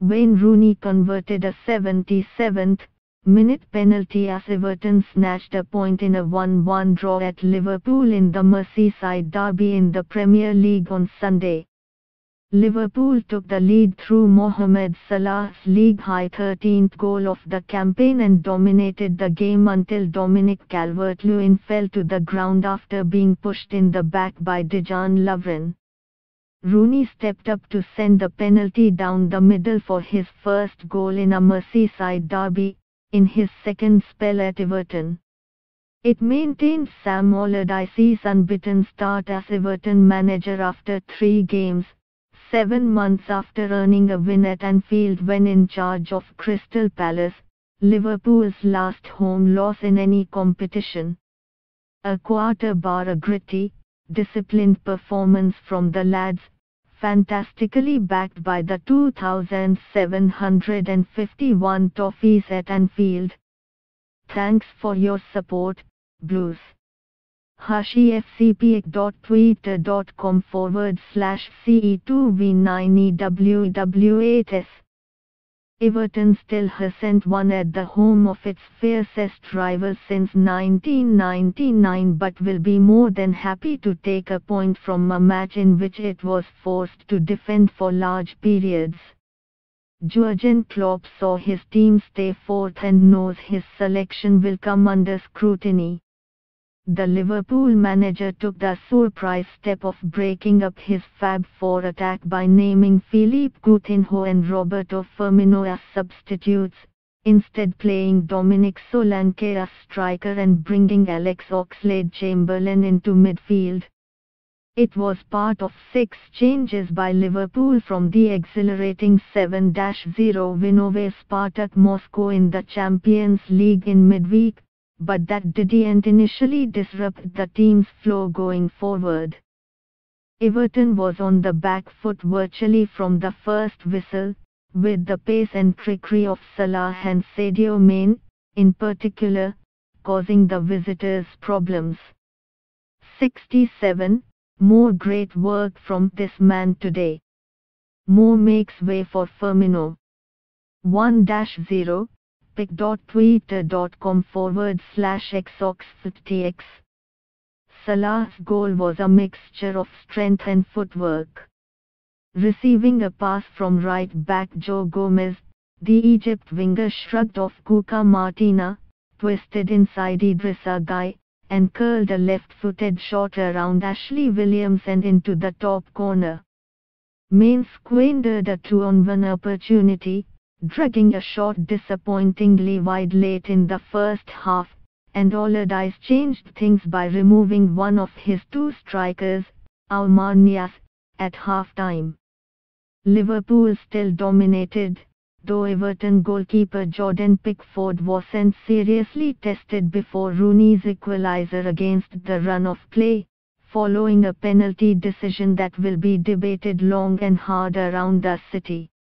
Wayne Rooney converted a 77th-minute penalty as Everton snatched a point in a 1-1 draw at Liverpool in the Merseyside derby in the Premier League on Sunday. Liverpool took the lead through Mohamed Salah's league-high 13th goal of the campaign and dominated the game until Dominic Calvert-Lewin fell to the ground after being pushed in the back by Dejan Lovren. Rooney stepped up to send the penalty down the middle for his first goal in a Merseyside derby, in his second spell at Everton. It maintained Sam Allardyce's unbeaten start as Everton manager after 3 games, 7 months after earning a win at Anfield when in charge of Crystal Palace, Liverpool's last home loss in any competition. A gritty, disciplined performance from the lads, fantastically backed by the 2,751 toffees at Anfield. Thanks for your support, Blues. HashieFCPic.twitter.com/CE2V9EWW8S. Everton still hasn't won at the home of its fiercest rival since 1999 but will be more than happy to take a point from a match in which it was forced to defend for large periods. Jurgen Klopp saw his team stay fourth and knows his selection will come under scrutiny. The Liverpool manager took the surprise step of breaking up his Fab Four attack by naming Philippe Coutinho and Roberto Firmino as substitutes, instead playing Dominic Solanke as striker and bringing Alex Oxlade-Chamberlain into midfield. It was part of 6 changes by Liverpool from the exhilarating 7-0 win over Spartak Moscow in the Champions League in midweek, but that didn't initially disrupt the team's flow going forward. Everton was on the back foot virtually from the first whistle, with the pace and trickery of Salah and Sadio Mane, in particular, causing the visitors problems. 67. More great work from this man today. More makes way for Firmino. 1-0 pic.twitter.com/xox50x. Salah's goal was a mixture of strength and footwork. Receiving a pass from right back Joe Gomez, the Egypt winger shrugged off Cuca Martina, twisted inside Idrissa Gueye, and curled a left-footed shot around Ashley Williams and into the top corner. Mane squandered a 2-on-1 opportunity, dragging a shot disappointingly wide late in the first half, and Allardyce changed things by removing one of his 2 strikers, Oumar Niasse, at half-time. Liverpool still dominated, though Everton goalkeeper Jordan Pickford wasn't seriously tested before Rooney's equaliser against the run of play, following a penalty decision that will be debated long and hard around the city.